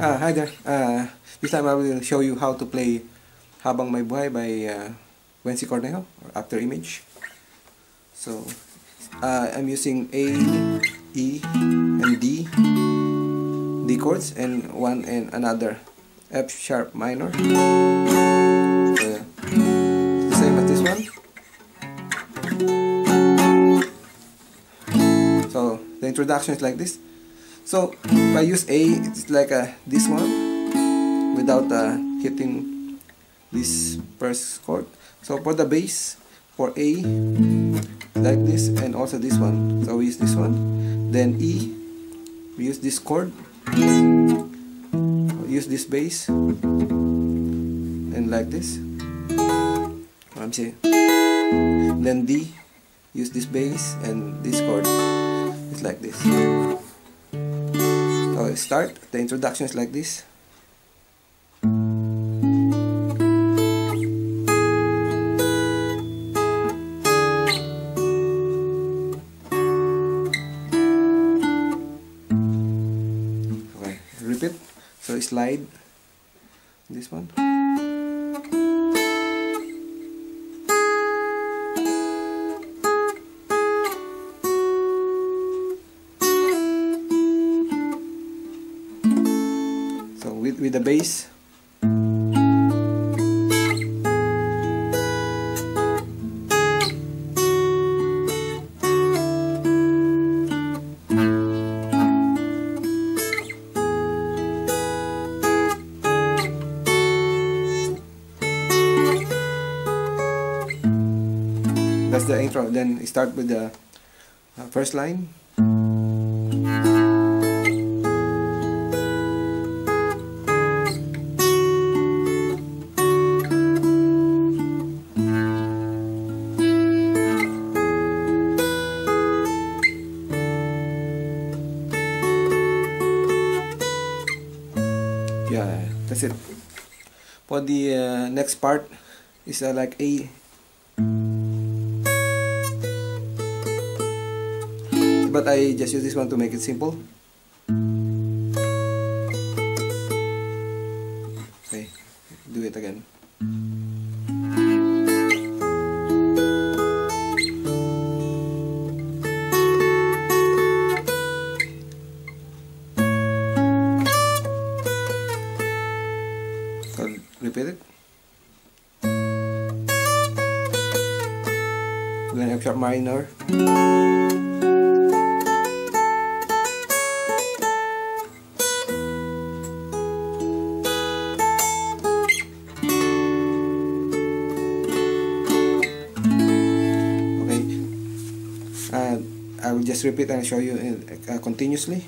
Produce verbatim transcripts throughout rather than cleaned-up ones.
Uh, hi there. Uh, this time I will show you how to play Habang May Buhay by uh, Wency Cornejo, or After Image. So uh, I'm using A, E, and D, D chords, and one and another F sharp minor. So, the same as this one. So the introduction is like this. So if I use A, it's like a, this one without uh, hitting this first chord. So for the bass, for A, like this, and also this one. So we use this one. Then E, we use this chord. We use this bass, and like this. I'm saying. Then D, use this bass and this chord. It's like this. So start, the introduction is like this. Okay, repeat. So slide this one. With, with the bass, that's the intro. Then start with the uh, first line. Yeah, that's it. For the uh, next part is uh, like A. But I just use this one to make it simple. Okay, do it again. So repeat it. Then F sharp minor. Uh, I will just repeat and show you uh, continuously.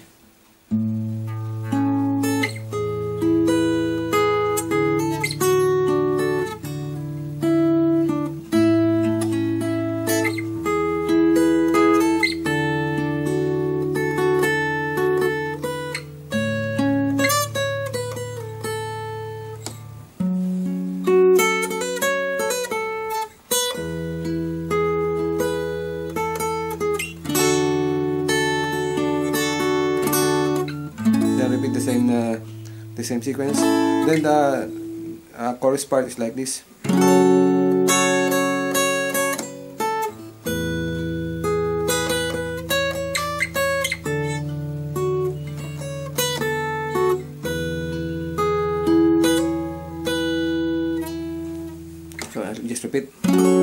Repeat the same uh, the same sequence. Then the uh, chorus part is like this. So I'll just repeat.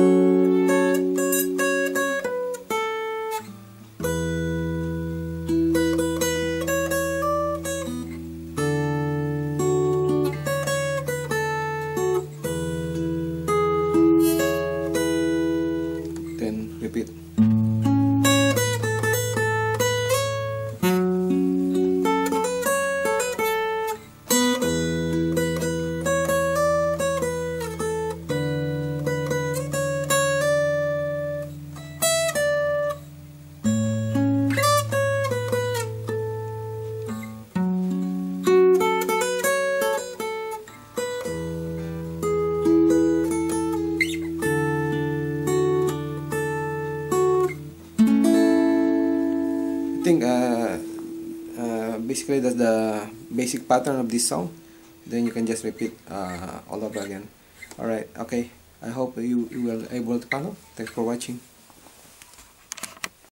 Repeat. think uh, uh, basically that's the basic pattern of this song. Then you can just repeat uh, all over again. Alright, okay. I hope you, you will able to follow. Thanks for watching.